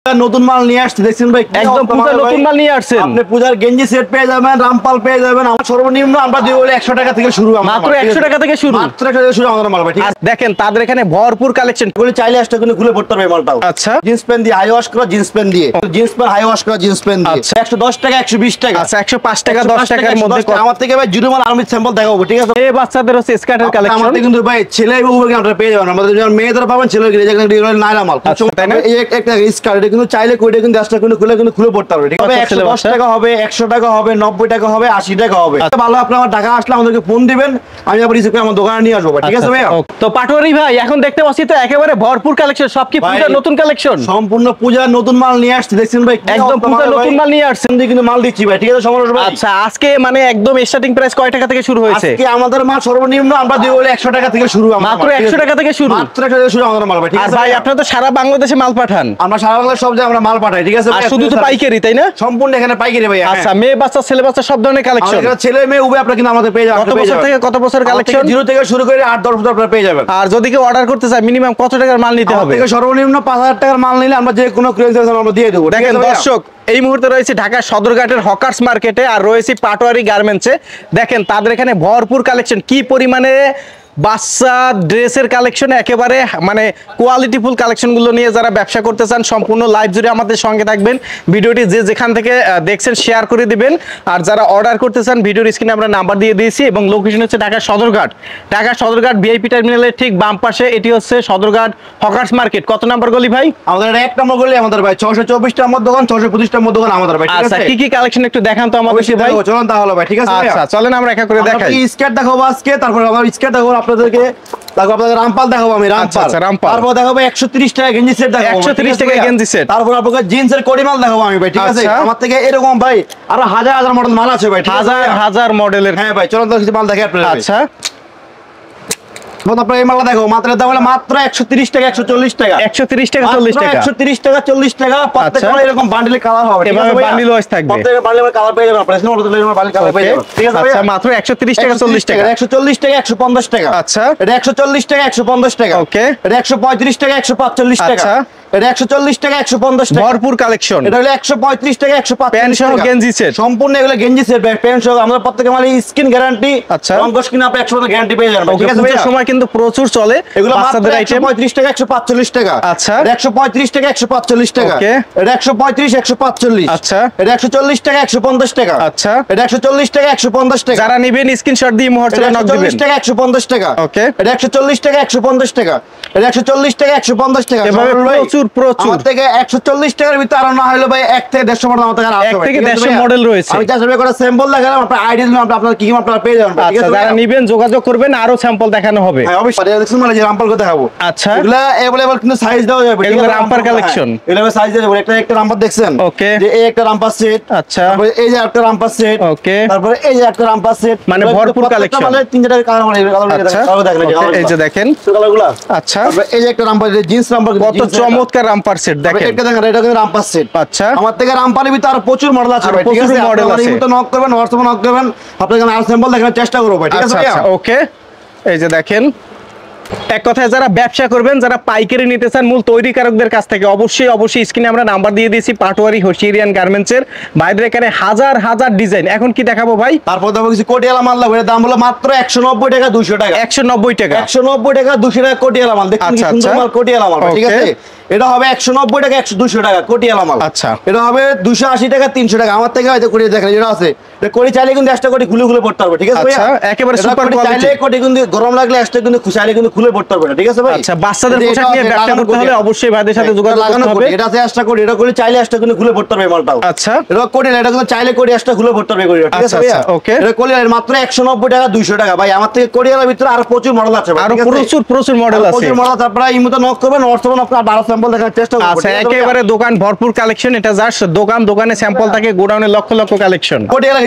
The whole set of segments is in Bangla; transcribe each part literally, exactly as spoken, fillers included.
নতুন মাল নিয়ে আসছে দেখছেন ভাই, একদম পূজার নতুন মাল নিয়ে আসছেন। আপনি পূজার গেঞ্জি সেট পেয়ে যাবেন, রামপাল পেয়ে যাবেন। আমার সর্বনিম্ন আমরা দিই বলে একশো টাকা থেকে শুরু, মাত্র একশো টাকা থেকে শুরু, মাত্র একশো টাকা থেকে শুরু আমাদের মাল ভাই। ঠিক আছে, দেখেন তাদের এখানে ভরপুর কালেকশন। বলে চাইলে আসটা কিন্তু খুলে পড়তে পারবে মালটাও। আচ্ছা, জিন্স প্যান্ট দিয়ে হাই ওয়াশ করা, জিন্স প্যান্ট দিয়ে জিন্স প্যান্ট হাই ওয়াশ করা, জিন্স প্যান্ট দিয়ে একশো দশ টাকা, একশো বিশ টাকা। আচ্ছা, একশো পাঁচ টাকা, দশ টাকার মধ্যে আমার থেকে ভাই জিরো মাল আর্মির স্যাম্পল দেখাবো। ঠিক আছে, এই বাচ্চাদের হচ্ছে স্কার্টের কালেকশন। আমাদের কিন্তু ভাই ছেলে এবং উভয়কে আপনারা পেয়ে যাবেন। আমাদের যেমন মেয়েদের পাবেন, ছেলে নাইরা মাল। এই একটা স্কার্ট, এটা কিন্তু চাইলে কইটা কিন্তু দশটা কিন্তু খুলে কিন্তু খুলে পড়তে পারবে। ঠিক আছে, একশো দশ টাকা হবে, একশো টাকা হবে, নব্বই টাকা হবে, আশি টাকা হবে। ভালো, আপনি আমার ঢাকা আসলে আমাদেরকে ফোন দিবেন, আমি আবার রিসিভ করে আমার দোকানে নিয়ে আসবো। ঠিক আছে ভাই। তো পাটোয়ারি ভাই এখন দেখতে পাচ্ছি তো একেবারে ভরপুর কালেকশন, সব কি পূজার নতুন কালেকশন? সম্পূর্ণ পূজার নতুন মাল নিয়ে আসছে দেখছেন ভাই, একদম পূজার নতুন মাল নিয়ে আসছেন, কিন্তু মাল দিচ্ছি ভাই। ঠিক আছে সমরেশ ভাই। আচ্ছা, আজকে মানে একদম স্টার্টিং প্রাইস কয় টাকা থেকে শুরু হয়েছে? আজকে আমাদের মাল সর্বনিম্ন আমরা দিই বলে একশো টাকা থেকে শুরু, মাত্র একশো টাকা থেকে শুরু, মাত্র একশো টাকা শুরু আমাদের মাল ভাই। ঠিক আছে ভাই, আপনারা তো সারা বাংলাদেশে মাল পাঠান। আমরা সারা বাংলাদেশ সব জায়গায় আমরা মাল পাঠাই। ঠিক আছে, আর শুধু তো পাইকারি, তাই না? সম্পূর্ণ এখানে পাইকারি ভাই। আচ্ছা, মেয়ে বাচ্চা ছেলে বাচ্চা সব ধরনের কালেকশন, ছেলে মেয়ে উভয় আপনারা কিন্তু আমাদের পেয়ে যাবেন। কত বছর থেকে কত বছর কালেকশন? জিরো থেকে শুরু করে আট দশ বছর আপনারা পেয়ে যাবেন। আর যদি কেউ অর্ডার করতে চায় মিনিমাম কত টাকার মাল নিতে হবে? সর্বনিম্ন পাঁচ হাজার টাকার মাল নিলে আমরা যে কোনো ক্লিয়ারেন্স আমরা দিয়ে দেবো। দেখেন দর্শক, এই মুহূর্তে রয়েছে ঢাকা সদরঘাটের হকার্স মার্কেটে আর রয়েছে পাটোয়ারি গার্মেন্টসে। দেখেন তাদের এখানে ভরপুর কালেকশন, কি পরিমাণে বাচ্চা ড্রেসের কালেকশন, একেবারে মানে কোয়ালিটিফুল কালেকশনগুলো নিয়ে যারা ব্যবসা করতে চান সম্পূর্ণ লাইভ জুড়ে আমাদের সঙ্গে থাকবেন। ভিডিওটি যে যেখান থেকে দেখছেন শেয়ার করে দিবেন। আর যারা অর্ডার করতে চান ভিডিওর স্ক্রিনে আমরা নাম্বার দিয়ে দিয়েছি এবং লোকেশন হচ্ছে ঢাকা সদরঘাট। ঢাকা সদরঘাট ভিআইপি টার্মিনালের ঠিক বাম পাশে, এটি হচ্ছে সদরঘাট হকার্স মার্কেট। কত নাম্বার গলি ভাই? আমাদের এক নম্বর গলি আমাদের ভাই, ছশো চব্বিশ নম্বর দোকান, ছশো পঁচিশ নম্বর দোকান আমাদের ভাই। আচ্ছা, কি কি কালেকশন একটু দেখান তো আমাদের ভাই। চলুন তাহলে ভাই। ঠিক আছে, আচ্ছা চলেন আমরা একা করে দেখাই। স্কার্ট দেখাবো আজকে, তারপর আমার স্কার্ট দেখাবো আপনাদেরকে, তারপর আপনাদের রামপাল দেখাবো আমি, রামপাল। তারপর দেখাবো একশো তিরিশ টাকা গেঞ্জি সেট দেখাবো, একশো তিরিশ টাকা গেঞ্জি সেট। তারপর আপনাদের জিন্সের কোডিমাল দেখাবো আমি ভাই। ঠিক আছে, আমার থেকে এরকম ভাই আরো হাজার হাজার মডেল মাল আছে ভাই, হাজার হাজার মডেলের। হ্যাঁ ভাই, চলুন তো কিছু মাল দেখাই আপনাদের। আচ্ছা, আপনার এই মালটা দেখো, মাত্র দাম হলো মাত্র একশো তিরিশ টাকা, একশো চল্লিশ টাকা, একশো তিরিশ টাকা, চল্লিশ টাকা, একশো তিরিশ টাকা, চল্লিশ টাকা। প্রত্যেকটা এরকম বান্ডেলে কালার হবে, এভাবে বান্ডেল ওয়াইজ থাকবে, প্রত্যেকটা বান্ডেলে কালার পেয়ে যাবেন আপনারা, মডেলের বান্ডেল কালার পেয়ে যাবেন। ঠিক আছে, আচ্ছা মাত্র একশো তিরিশ টাকা, চল্লিশ টাকা, একশো চল্লিশ টাকা, একশো পঞ্চাশ টাকা। আচ্ছা, এটা একশো চল্লিশ টাকা, একশো পঞ্চাশ টাকা। ওকে, এটা একশো পঁয়ত্রিশ টাকা, একশো পাঁচচল্লিশ টাকা। এটা একশো চল্লিশ টাকা, একশো পঞ্চাশ টাকা, ভরপুর কালেকশন। এটা হলো একশো পঁয়ত্রিশ টাকা, একশো পাঁচচল্লিশ টাকা। সহ গেঞ্জি সেট, সম্পূর্ণ এগুলো গেঞ্জি সেট ভাই, প্যান্ট সহ। আমরা প্রত্যেকটা মালে স্কিন গ্যারান্টি, আচ্ছা রং কস কিনা আপনি একশো পার্সেন্ট গ্যারান্টি পেয়ে যাবেন। ঠিক আছে, সময় কিন্তু প্রচুর চলে এগুলো বাচ্চাদের আইটেম। একশো পঁয়ত্রিশ টাকা, একশো পাঁচচল্লিশ টাকা। আচ্ছা, একশো পঁয়ত্রিশ টাকা, একশো পাঁচচল্লিশ টাকা। ওকে, এটা একশো পঁয়ত্রিশ, একশো পাঁচচল্লিশ। আচ্ছা, এটা একশো চল্লিশ টাকা, একশো পঞ্চাশ টাকা। আচ্ছা, এটা একশো চল্লিশ টাকা, একশো পঞ্চাশ টাকা। যারা নেবেন স্ক্রিনশট দিয়ে মুহূর্তে নক দিবেন। চল্লিশ টাকা, একশো পঞ্চাশ টাকা। ওকে, এটা একশো চল্লিশ টাকা, একশো পঞ্চাশ টাকা। এটা একশো চল্লিশ টাকা, একশো পঞ্চাশ টাকা। এভাবে প্রচুর প্রচুর আমার থেকে একশো চল্লিশ টাকার ভিতরে আর না হলো ভাই এক থেকে দেড়শো মডেল আমাদের আছে, এক থেকে দেড়শো মডেল রয়েছে। আমি জাস্ট করে স্যাম্পল দেখালাম, আপনার আইডিয়া দিলাম, আপনারা কি কি আপনারা পেয়ে যাবেন। আচ্ছা, যারা নেবেন যোগাযোগ করবেন, আরো স্যাম্পল দেখানো হবে। হ্যাঁ অবশ্যই, দেখুন মানে যে রামপাল কথা দেখাবো। আচ্ছা, এগুলা अवेलेबल কিন্তু সাইজ দেওয়া যাবে। এগুলো রামপার কালেকশন, এগুলো সাইজ দেওয়া যাবে। একটা একটা রামপার দেখছেন, ওকে, যে এই একটা রামপার সেট। আচ্ছা, তারপর এই যে একটা রামপার সেট, ওকে, তারপর এই যে একটা রামপার সেট, মানে ভরপুর কালেকশন। মানে তিন চারটা কালার মানে কালার দেখেন, এই যে দেখেন কালারগুলো। আচ্ছা, তারপর এই যে একটা রামপার, জিন্স রামপার, কত চমৎকার রামপার সেট দেখেন। এটা দেখেন, এটা কিন্তু রামপার সেট। আচ্ছা, আমার থেকে রামপারের ভিতরে আর প্রচুর মডেল আছে ভাই। ঠিক আছে, মডেল আছে, আপনি নক করবেন, হোয়াটসঅ্যাপে নক করবেন, আপনাদের আর স্যাম্পল দেখানোর চেষ্টা করব ভাই। ঠিক আছে ভাই, ওকে। এই যে দেখেন, এক কথায় যারা ব্যবসা করবেন, যারা পাইকারি নিতে চান মূল তৈরিকারকদের কাছ থেকে, অবশ্যই অবশ্যই স্ক্রিনে আমরা নাম্বার দিয়ে দিয়েছি পাটোয়ারি হোশিয়ারিয়ান গার্মেন্টসের। বাইরের এখানে হাজার হাজার ডিজাইন। এখন কি দেখাবো ভাই? তারপর দেখো কিছু কোটিয়ালা মাল লাগবে, দাম হলো মাত্র একশো নব্বই টাকা, দুইশো টাকা, একশো নব্বই টাকা, একশো নব্বই টাকা, দুইশো টাকা কোটিয়ালা মাল। দেখুন কি সুন্দর মাল, কোটিয়ালা মাল। ঠিক আছে, এটা হবে একশো নব্বই টাকা, একশো দুইশো টাকা কোটিয়ালা মাল। আচ্ছা, এটা হবে দুইশো আশি টাকা, তিনশো টাকা। আমার থেকে হয়তো কোটি দেখেন, যেটা আছে কোটি চাইলে কিন্তু একটা কোটি খুলে খুলে পড়তে পারবে। ঠিক আছে ভাই, একেবারে সুপার কোয়ালিটি। চাইলে কোটি কিন্তু গরম লাগলে একটা কিন্তু চাইলে কিন্তু খুলে পড়তে পারবে না। ঠিক আছে ভাই, আচ্ছা, বাচ্চাদের পোশাক নিয়ে ব্যবসা করতে হলে অবশ্যই ভাইদের সাথে যোগাযোগ করতে হবে। এটা আছে একটা কোটি, এটা কোটি চাইলে একটা কিন্তু খুলে পড়তে পারবে মালটাও। আচ্ছা, এটা কোটি না, এটা কিন্তু চাইলে কোটি একটা খুলে পড়তে পারবে। ঠিক আছে ভাই, ওকে। এটা কোটি মাত্র একশো নব্বই টাকা, দুইশো টাকা। ভাই আমার থেকে কোটিয়ার ভিতরে আরো প্রচুর মডেল আছে, আরো প্রচুর প্রচুর মডেল আছে, প্রচুর মডেল আছে। আপনারা ইমোতে নক করবেন, হোয়াটসঅ্যাপে আপনারা বারো স্যাম্পল দেখার চেষ্টা করবেন। আচ্ছা, একেবারে দোকান ভরপুর কালেকশন। এটা জাস্ট দোকান, দোকানে স্যাম্পল থাকে, গোডাউনে লক্ষ লক্ষ কালেকশন। কোটিয়ালা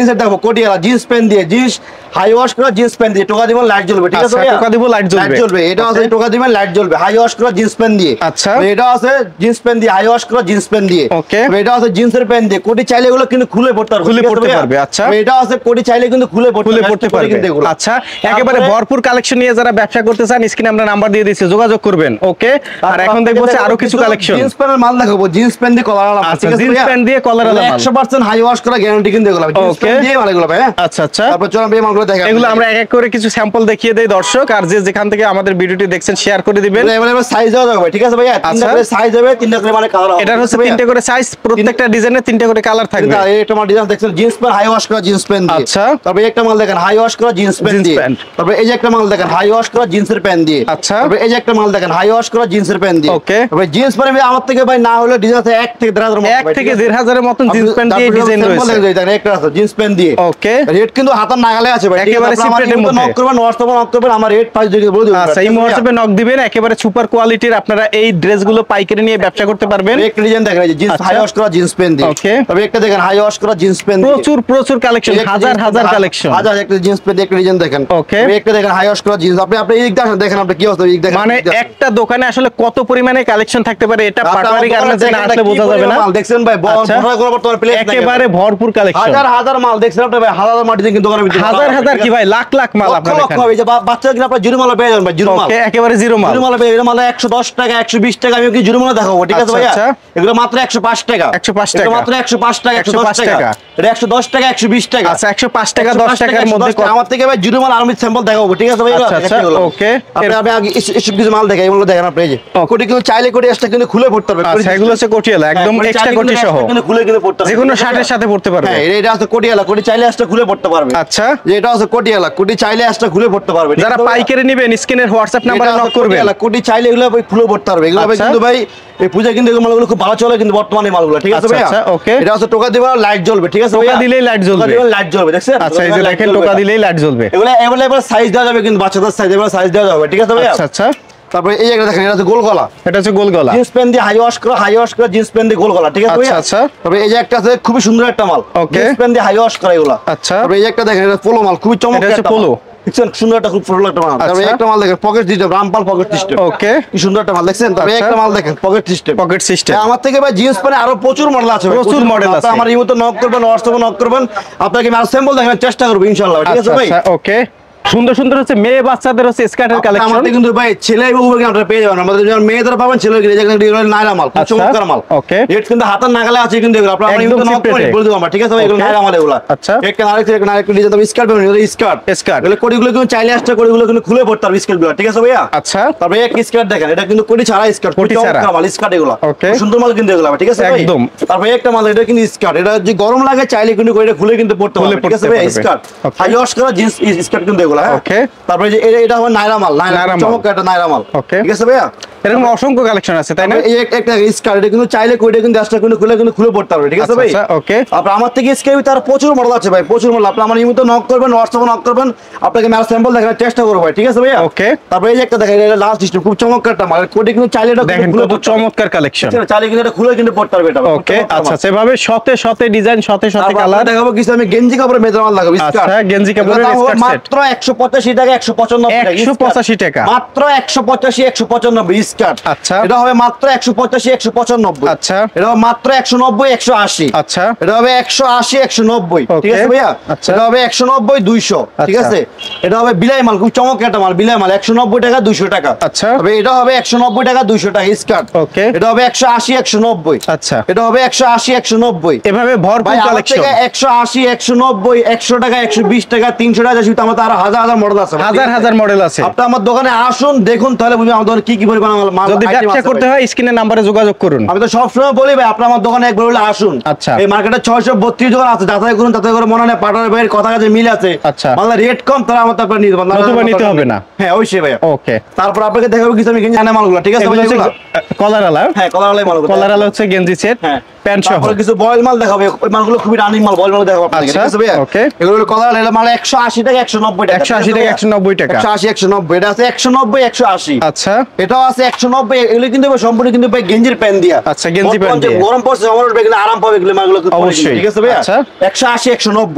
জিন্সের দেখো কোটিয়ালা জিন্স প্যান্ট দিয়ে জিন্স হাই ওয়াশ করা জিন্স প্যান্ট দিয়ে টোকা দিবেন লাইট জ্বলবে, ঠিক আছে ভাইয়া? টোকা দিব লাইট জ্বলবে, লাইট জ্বলবে। এটা আছে টোকা দিবেন লাইট জ্বলবে, হাই ওয়াশ করা জিন্স প্যান্ট দিয়ে। আচ্ছা, এটা আছে জিন্স প্যান্ট দিয়ে হাই ওয়াশ করা জিন্স প্যান্ট দিয়ে। ওকে, এটা আছে জিন্সের প্যান্ট দিয়ে, কোটি চাইলে এগুলো কিন্তু খুলে পড়তে পারবে, খুলে পড়তে পারবে। আচ্ছা, এটা আছে কোটি চাইলে কিন্তু খুলে পড়তে খুলে পড়তে পারবে। আচ্ছা, একেবারে ভরপুর কালেকশন নিয়ে যারা ব্যবসা করতে চান স্ক্রিনে আমরা নাম্বার দিয়ে দিয়েছি, যোগাযোগ করবেন। ওকে, আর এখন দেখবো আরো কিছু কালেকশন। জিন্স প্যান্টের মাল দেখাবো, জিন্স প্যান্ট দিয়ে কলার আলা। আচ্ছা, জিন্স প্যান্ট দিয়ে কলার আলা মাল একশো পার্সেন্ট হাই ওয়াশ করা গ্যারান্টি কিন্তু এগুলো জিন্স প্যান্ট দিয়ে মাল এগুলো ভাই। আচ্ছা আচ্ছা, তারপর চলো আমি এই মালগুলো দেখাবো। এগুলো আমরা এক এক করে কিছু স্যাম্পল দেখিয়ে দেই দর্শক, আর যে যেখান থেকে আমাদের ভিডিওটি দেখছেন শেয়ার করে দিবেন। এবার সাইজ দেওয়া যাবে, ঠিক আছে ভাইয়া? তিনটা করে সাইজ হবে, তিনটা করে মানে কালার হবে। এটা হচ্ছে তিনটা করে সাইজ, প্রত্যেকটা ডিজাইনে তিনটা করে কালার থাকবে। এটা মাল ডিজাইন দেখছেন জিন্স প্যান্ট হাই ওয়াশ করা জিন্স প্যান্ট দিয়ে। আচ্ছা, তারপর একটা মাল দেখেন হাই ওয়াশ করা জিন্স প্যান্ট দিয়ে। তারপর এই যে একটা মাল দেখেন হাই ওয়াশ করা জিন্সের প্যান্ট দিয়ে। আচ্ছা, তারপর এই যে একটা মাল দেখেন হাই ওয়াশ করা জিন্সের প্যান্ট দিয়ে। ওকে, তারপর জিন্স প্যান্ট আমার থেকে ভাই না হলে ডিজাইন আছে এক থেকে দেড় হাজার মতো, এক থেকে দেড় হাজারের মতো জিন্স প্যান্ট দিয়ে ডিজাইন রয়েছে। একটা আছে জিন্স প্যান্ট দিয়ে। ওকে, রেট কিন্তু হাতের নাগালে আছে ভাই, একেবারে সিপ্রেটের মধ্যে। নক করবেন হোয়াটসঅ্যাপে নক করবেন, আমার রেট প্রাইস দিয়ে বলে দেব। আচ্ছা, এই হোয়াটসঅ্যাপে নক দিবেন, একেবারে সুপার কোয়ালিটির আপনারা এই ড্রেসগুলো পাইকারি নিয়ে ব্যবসা করতে পারবেন। একটা ডিজাইন দেখেন এই যে জিন্স হাই ওয়াশ করা জিন্স প্যান্ট দিয়ে। ওকে, তবে একটা দেখেন হাই ওয়াশ করা জিন্স প্যান্ট দিয়ে। প্রচুর প্রচুর কালেকশন, হাজার হাজার কালেকশন, হাজার একটা জিন্স প্যান্ট একটা ডিজাইন দেখেন। ওকে, একটা দেখেন হাই ওয়াশ করা জিন্স। আপনি আপনি এই দেখেন দেখেন আপনি কি অবস্থা এই দেখেন, মানে একটা দোকানে আসলে কত পরিমাণে কালেকশন থাকতে পারে এটা পাটোয়ারি গার্মেন্টসে না আসলে বোঝা যাবে না। মাল দেখছেন ভাই, বড় বড় তোমার প্লেট একেবারে ভরপুর কালেকশন, হাজার হাজার মাল দেখছেন আপনি ভাই, হাজার হাজার মাল ডিজাইন কিন্তু দোকানের ভিতরে হাজার হাজার কি ভাই লাখ লাখ মাল আপনারা দেখেন। এই যে বাচ্চা কিনা আপনি জিরো মাল পেয়ে যাবেন ভাই, জিরো মাল। ওকে, একেবারে জিরো মাল, জিরো মাল পেয়ে যাবেন। মাল একশো দশ টাকা একশো বিশ টাকা আমি কি জিরো মাল দেখাবো, ঠিক আছে ভাইয়া? এগুলো মাত্র একশো পাঁচ টাকা, একশো পাঁচ টাকা, মাত্র একশো পাঁচ টাকা, একশো দশ টাকা, এটা একশো দশ টাকা একশো বিশ টাকা। আচ্ছা, একশো পাঁচ টাকা দশ টাকার মধ্যে আমার থেকে ভাই জিরো মাল আর্মির স্যাম্পল দেখাবো, ঠিক আছে ভাই? আচ্ছা, ওকে, আপনি আমি আগে এসব কিছু মাল দেখাই, এগুলো দেখেন আপনি। এই যে কোটি কিন্তু চাইলে কোটি এক্সট্রা কিন্তু খুলে পড়তে পারবে। আচ্ছা, এগুলো হচ্ছে কোটিয়ালা একদম এক্সট্রা কোটি সহ, কিন্তু খুলে কিন্তু পড়তে পারবে, যে কোনো শার্টের সাথে পড়তে পারবে। হ্যাঁ, এটা আছে কোটিয়ালা, কোটি চাইলে এক্সট্রা খুলে পড়তে পারবে। আচ্ছা, যে এটা আছে কোটিয়ালা, কোটি চাইলে এক্সট্রা খুলে পড়তে পারবে। যারা পাইকারি নেবেন স্ক্রিনের হোয়াটসঅ্যাপ নম্বরে নক করবেন। কোটি চাইলে এগুলো ভাই খুলে পড়তে পারবে। এগুলো ভাই কিন্তু ভাই এই পূজা কিন্তু এগুলো মালগুলো খুব ভালো চলে কিন্তু বর্তমানে মালগুলো, ঠিক আছে ভাই? আচ্ছা, ওকে, এটা আছে টোকা দিবা লাইট জ্বলবে, ঠিক আছে? টোকা দিলেই লাইট জ্বলবে, লাইট জ্বলবে দেখছেন? আচ্ছা, এই যে দেখেন টোকা দিলেই লাইট জ্বলবে। এগুলো अवेलेबल সাইজ দেওয়া যাবে কিন্তু বাচ্চাদের সাইজ এবার সাইজ দেওয়া যাবে, ঠিক আছে ভাই? আচ্ছা আচ্ছা, তারপরে এই একটা দেখেন এটা হচ্ছে গোল গলা, এটা হচ্ছে গোল গলা জিন্স প্যান্ট দিয়ে হাই ওয়াশ করা হাই ওয়াশ করা জিন্স প্যান্ট দিয়ে গোল গলা, ঠিক আছে ভাই? আচ্ছা আচ্ছা, তবে এই যে একটা আছে খুব সুন্দর একটা মাল, জিন্স প্যান্ট দিয়ে হাই ওয়াশ করা এগুলা। আচ্ছা, তবে এই যে একটা দেখেন এটা পোলো মাল, খুব চমৎকার একটা পোলো, দেখছেন? সুন্দর একটা খুব সুন্দর একটা মাল। তবে একটা মাল দেখেন pocket system, Rampal pocket system. Okay, কি সুন্দর একটা মাল দেখছেন? তবে একটা মাল দেখেন পকেট সিস্টেম, পকেট সিস্টেম। আমার থেকে ভাই জিন্স প্যান্ট আরো প্রচুর মডেল আছে, প্রচুর মডেল আছে। আমার এই মতো নক করবেন, হোয়াটসঅ্যাপে নক করবেন, আপনাকে আমি স্যাম্পল দেখানোর চেষ্টা করব ইনশাআল্লাহ, ঠিক আছে ভাই? ওকে, সুন্দর সুন্দর হচ্ছে মেয়ে বাচ্চাদের হচ্ছে স্কার্টের কালেকশন। আমাদের কিন্তু ভাই ছেলে এবং উভয় আপনারা পেয়ে যাবেন, আমাদের যেমন মেয়েদের পাবেন ছেলে কিন্তু এগুলো নাইরা মাল, খুব চমৎকার মাল। ওকে, রেট কিন্তু হাতের নাগালে আছে কিন্তু এগুলো আপনারা আমি কিন্তু নক করে বলে দেব আমরা, ঠিক আছে ভাই? এগুলো নাইরা মাল এগুলো। আচ্ছা, একটা আরেকটা একটা আরেকটা ডিজাইন তবে স্কার্ট পাবেন, এগুলো স্কার্ট স্কার্ট এগুলো কোডিগুলো কিন্তু চাইলে আসছে, কোডিগুলো কিন্তু খুলে পড়তে পারবে স্কার্টগুলো, ঠিক আছে ভাইয়া? আচ্ছা, তবে এক স্কার্ট দেখেন, এটা কিন্তু কোডি ছাড়া স্কার্ট, কোডি ছাড়া মাল স্কার্ট এগুলো। ওকে, সুন্দর মাল কিন্তু এগুলো, ঠিক আছে ভাই? একদম। তারপরে একটা মাল এটা কিন্তু স্কার্ট, এটা যে গরম লাগে চাইলে কিন্তু এটা খুলে কিন্তু পড়তে পারবে, ঠিক আছে ভাই? স্কার্ট হাই ওয়াশ করা জিন্স স্কার্ট কিন্তু এগুলো। হ্যাঁ, ওকে, তারপরে যে এটা হবে নাইরা মাল, নাইরা চমৎকার একটা নাইরা মাল, ওকে, ঠিক আছে ভাইয়া? এরকম অসংখ্য কালেকশন আছে, তাই না? এই একটা স্কার্ট, এটা কিন্তু চাইলে কোইটা কিন্তু এক্সট্রা কিন্তু খুলে কিন্তু খুলে পড়তে পারবে, ঠিক আছে ভাই? ওকে, আপনি আমার থেকে স্কেল তার প্রচুর মডেল আছে ভাই, প্রচুর মডেল। আপনি আমার ইমোতে নক করবেন, হোয়াটসঅ্যাপে নক করবেন, আপনাকে আমি স্যাম্পল দেখানোর চেষ্টা করব ভাই, ঠিক আছে ভাইয়া? ওকে, তারপরে এই যে একটা দেখেন, এটা লাস্ট সিস্টেম, খুব চমৎকার একটা মাল, কোটি কিন্তু চাইলে এটা দেখেন কত চমৎকার কালেকশন, চাইলে কিন্তু এটা খুলে কিন্তু পড়তে পারবে এটা। ওকে, আচ্ছা, সেভাবে শতে শতে ডিজাইন, শতে শতে কালার দেখাবো। কিছু আমি গেঞ্জি কাপড়ের মেয়েদের মাল দেখাবো, আচ্ছা, গেঞ্জি কাপড়ের স্কার্ট সেট মাত্র একশো পঁচাশি টাকা, একশো পঁচানব্বই টাকা, একশো পঁচাশি টাকা, মাত্র একশো পঁচাশি একশো পঁচানব্বই স্কার্ট। আচ্ছা, এটা হবে মাত্র একশো পঁচাশি একশো পঁচানব্বই। আচ্ছা, এটা হবে মাত্র একশো নব্বই একশো আশি। আচ্ছা, এটা হবে একশো আশি একশো নব্বই, ঠিক আছে ভাইয়া? আচ্ছা, এটা হবে একশো নব্বই দুইশো, ঠিক আছে? এটা হবে বিলাই মাল, খুব চমৎকার একটা মাল, বিলাই মাল, একশো নব্বই টাকা দুইশো টাকা। আচ্ছা, তবে এটা হবে একশো নব্বই টাকা দুইশো টাকা স্কার্ট। ওকে, এটা হবে একশো আশি একশো নব্বই। আচ্ছা, এটা হবে একশো আশি একশো নব্বই। এভাবে ভরপুর কালেকশন, একশো আশি একশো নব্বই একশো টাকা একশো বিশ টাকা তিনশো টাকা, আমাদের আরো হাজার হাজার মডেল আছে, হাজার হাজার মডেল আছে। আপনি আমার দোকানে আসুন, দেখুন, তাহলে বুঝবেন আমার দোকানে কি কি পরিমাণ মাল। যদি ব্যবসা করতে হয় স্ক্রিনের নম্বরে যোগাযোগ করুন। আমি তো সবসময় বলি ভাই, আপনি আমার দোকানে একবার হলে আসুন। আচ্ছা, এই মার্কেটে ছয়শো বত্রিশ দোকান আছে, যাচাই করুন, তাতে করে মনে হয় পাটার ভাইয়ের কথা কাছে মিল আছে। আচ্ছা, মানে রেট কম, তারা আমার তারপর নিতে পারবেন, নতুবা নিতে হবে না। হ্যাঁ, অবশ্যই ভাই। ওকে, তারপর আপনাকে দেখাবো কিছু আমি গেঞ্জি আনা মালগুলো, ঠিক আছে? কলারালা, হ্যাঁ, কলারালাই মালগুলো, কলারালা হচ্ছে গেঞ্জি সেট, হ্যাঁ, প্যান্ট সহ। তারপর কিছু বয়েল মাল দেখাবো, ওই মালগুলো খুবই রানিং মাল, বয়েল মাল দেখাবো আপনাকে, ঠিক আছে ভাই? ওকে, এগুলো হলো কলারালা, এটা মাল একশো আশি টাকা একশো নব্বই টাকা, একশো আশি টাকা একশো নব্বই টাকা, একশো আশি একশো নব্বই। এটা আছে একশো নব্বই একশো আশি। আচ্ছা, এটাও আছে একশো নব্বই। এগুলো কিন্তু সম্পূর্ণ কিন্তু ভাই গেঞ্জির প্যান্ট দিয়া। আচ্ছা, গেঞ্জি প্যান্ট দিয়ে গরম পড়ছে, আমার এগুলো আরাম পাবে, এগুলো মালগুলো অবশ্যই, ঠিক আছে ভাই? আচ্ছা, একশো আশি একশো নব্বই।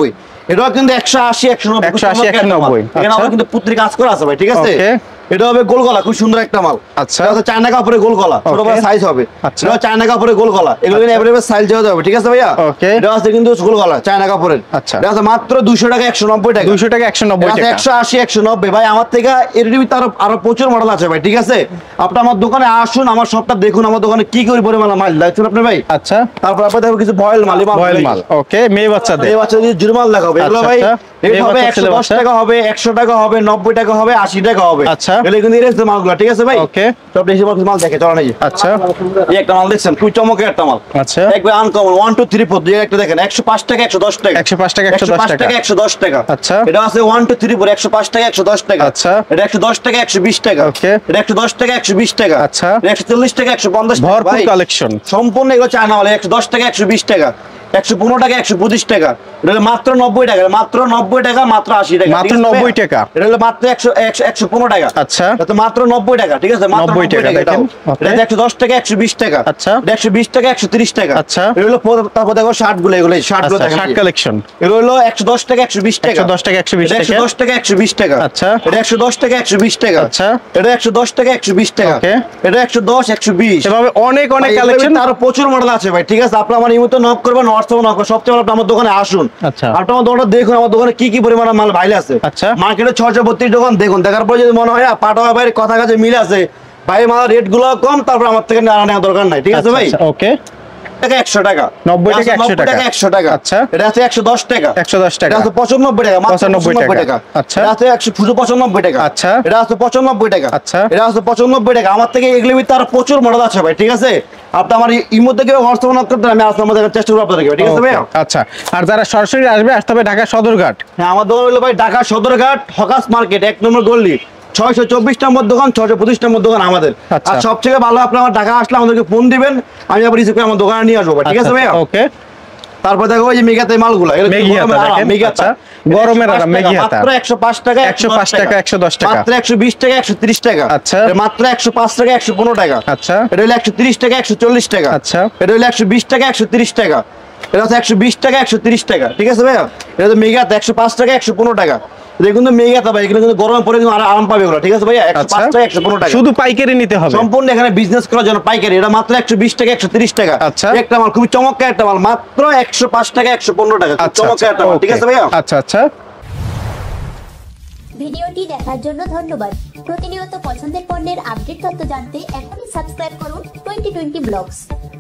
এটাও কিন্তু একশো আশি একশো নব্বই একশো আশি, একশো নব্বই, এখানে আচ্ছা। আমার কিন্তু পুত্রি কাজ করা আছে ভাই, ঠিক আছে? Okay. এটা হবে গোল গলা, খুব সুন্দর একটা মাল। আচ্ছা। এটা হচ্ছে চায়না কাপড়ের গোল গলা, ছোট বড় Okay. সাইজ হবে। আচ্ছা। এটা চায়না কাপড়ের গোল গলা, এগুলো কিন্তু এভেলেবল সাইজ দেওয়া যাবে, ঠিক আছে ভাইয়া? Okay. এটা আছে কিন্তু গোল গলা চায়না কাপড়ের। আচ্ছা। এটা আছে মাত্র দুইশো টাকা একশো নব্বই টাকা। দুইশো টাকা একশো নব্বই টাকা। একশো আশি একশো নব্বই ভাই, আমার থেকে এর ভিতরে আরো আরো প্রচুর মডেল আছে ভাই, ঠিক আছে? আপনি আমার দোকানে আসুন, আমার সবটা দেখুন, আমার দোকানে কি করে পরিমাণ মাল দেখছেন আপনি ভাই। আচ্ছা, তারপর আপনি দেখো কিছু বয়েল মাল, বয়েল মাল। ওকে, মেয়ে বাচ্চাদের। এই বাচ্চাদের জুরমাল দেখাবে এগুলো আচ্ছা, ভাই। আচ্ছা। রেট মেয়ে হবে বাচ্চা, একশো ছেলে দশ বাচ্চা। টাকা হবে, একশো টাকা হবে, নব্বই টাকা হবে, আশি টাকা হবে। আচ্ছা। এগুলো কিন্তু এর মালগুলো, ঠিক আছে ভাই? Okay. সব বেশি মাল দেখে চলে নাকি? আচ্ছা। এই একটা মাল দেখছেন, খুব চমকের একটা মাল। আচ্ছা। একবার uncommon one two three four, দুই একটা দেখেন, একশো পাঁচ টাকা একশো দশ টাকা। একশো পাঁচ টাকা, একশো দশ টাকা। একশো দশ টাকা। আচ্ছা। এটা আছে ওয়ান টু থ্রি ফোর, একশো পাঁচ টাকা একশো দশ টাকা। আচ্ছা। এটা একশো দশ টাকা একশো বিশ টাকা। Okay. এটা একশো দশ টাকা একশো বিশ টাকা। আচ্ছা। এটা একশো চল্লিশ টাকা একশো পঞ্চাশ টাকা। ভরপুর ভাই, কালেকশন। সম্পূর্ণ এগুলো চায়না মাল। একশো দশ টাকা একশো বিশ টাকা, একশো পনেরো টাকা একশো পঁচিশ টাকা। এটা হলো মাত্র নব্বই টাকা, মাত্র নব্বই টাকা, মাত্র আশি টাকা। মাত্র ঠিক আছে নব্বই ভাইয়া? টাকা। এটা হলো মাত্র একশো একশো একশো পনেরো টাকা। আচ্ছা। এটা তো মাত্র নব্বই টাকা, ঠিক আছে? মাত্র নব্বই টাকা, এটাও। দেখেন। Okay. এটা একশো দশ টাকা একশো বিশ টাকা। আচ্ছা। এটা একশো বিশ টাকা একশো ত্রিশ টাকা। আচ্ছা। এটা হলো পো- তারপর দেখো শার্ট গুলো, এগুলো শার্ট গুলো আচ্ছা, দেখেন। Shirt collection. এগুলো হলো একশো দশ টাকা একশো বিশ টাকা। একশো দশ টাকা একশো বিশ এটা একশো টাকা। দশ টাকা একশো বিশ টাকা। আচ্ছা। এটা একশো দশ টাকা একশো বিশ টাকা। আচ্ছা। এটা একশো দশ টাকা একশো বিশ টাকা। Okay. এটা একশো দশ একশো বিশ। এভাবে অনেক অনেক ভাই, কালেকশন। এগুলোর আরো প্রচুর মডেল আছে ভাই, ঠিক আছে? আপনি আমার এই মতো নক করবেন, হোয়াটসঅ্যাপে নক করবেন, সবচেয়ে ভালো আপনি আমার দোকানে আসুন। আচ্ছা। আপনি আমার দোকানটা দেখুন, আমার দোকানে কি কি পরিমাণ মাল ভাইলে আছে। আচ্ছা। মার্কেটে ছয়শো বত্রিশ দোকান দেখুন, দেখার পরে যদি মনে হয় না পাটোয়া ভাইয়ের কথা কাছে মিল আছে, ভাই মাল রেট গুলো কম, তারপর আমার থেকে নেওয়া নেওয়ার দরকার নাই, ঠিক আছে ভাই? ওকে। টাকা একশো টাকা, নব্বই টাকা, একশো টাকা। একশো টাকা। আচ্ছা। এটা আছে একশো দশ টাকা। একশো দশ টাকা। এটা আছে পঁচানব্বই টাকা, মাত্র পঁচানব্বই পঁচানব্বই টাকা। টাকা। আচ্ছা। এটা আছে একশো শুধু পঁচানব্বই টাকা। আচ্ছা। এটা আছে পঁচানব্বই টাকা। আচ্ছা। এটা আছে পঁচানব্বই টাকা। আমার থেকে এগুলো ভিতরে আরো প্রচুর মডেল আছে ভাই, ঠিক আছে? আপনি আমার এই মধ্যে কেউ হোয়াটসঅ্যাপ নক করতে আমি আসলে আমাদের চেষ্টা করবো আপনাদেরকে, ঠিক আছে ভাই? Okay, আচ্ছা। আর যারা সরাসরি আসবে, আসতে হবে ঢাকা সদরঘাট। হ্যাঁ, আমার দোকান হলো ভাই ঢাকা সদরঘাট হকাস মার্কেট, এক নম্বর গল্লি, ছয়শো চব্বিশ নম্বর দোকান, ছয়শো পঁচিশ নম্বর দোকান আমাদের। আচ্ছা। আর সবথেকে ভালো আপনি আমার ঢাকা আসলে আমাদেরকে ফোন দিবেন, আমি আবার রিসিভ করে আমার দোকানে নিয়ে আসবো ভাই, ঠিক আছে ভাইয়া? ওকে। তারপর দেখো ওই যে মেঘাতে মালগুলো, এগুলো কিন্তু মেঘিহাতা গরমের আরাম, দেখেন। মেঘিহাতা। আচ্ছা, গরমের আরাম, একশো পাঁচ টাকা, মেঘিহাতা। মাত্র একশো পাঁচ টাকা একশো পাঁচ টাকা, একশো দশ টাকা। মাত্র একশো বিশ টাকা একশো ত্রিশ টাকা। আচ্ছা। এটা মাত্র একশো পাঁচ টাকা একশো পনেরো টাকা। আচ্ছা। এটা হলো একশো ত্রিশ টাকা একশো চল্লিশ টাকা। আচ্ছা। এটা হলো একশো বিশ টাকা একশো ত্রিশ টাকা। এটা হচ্ছে একশো বিশ টাকা একশো ত্রিশ টাকা, ঠিক আছে ভাইয়া? এটা তো মেঘাতে একশো পাঁচ টাকা একশো পনেরো টাকা। এটা কিন্তু মেঘাতে ভাই, এগুলো কিন্তু গরমের পরে কিন্তু আরা- আরাম পাবে এগুলো, ঠিক আছে ভাইয়া? একশো পাঁচ আচ্ছা। টাকা একশো পনেরো টাকা। শুধু পাইকারি নিতে হবে। সম্পূর্ণ এখানে বিজনেস করার জন্য পাইকারি। এটা মাত্র একশো বিশ টাকা একশো ত্রিশ টাকা। আচ্ছা। একটা মাল খুবই চমৎকার একটা মাল, মাত্র একশো পাঁচ টাকা একশো পনেরো টাকা। খুব আচ্ছা, চমৎকার একটা মাল, ঠিক আছে okay, ভাইয়া? আচ্ছা আচ্ছা। ভিডিওটি দেখার জন্য ধন্যবাদ। প্রতিনিয়ত পছন্দের পণ্যের আপডেট তথ্য জানতে এখনই সাবস্ক্রাইব করুন টোয়েন্টি টোয়েন্টি ব্লগস।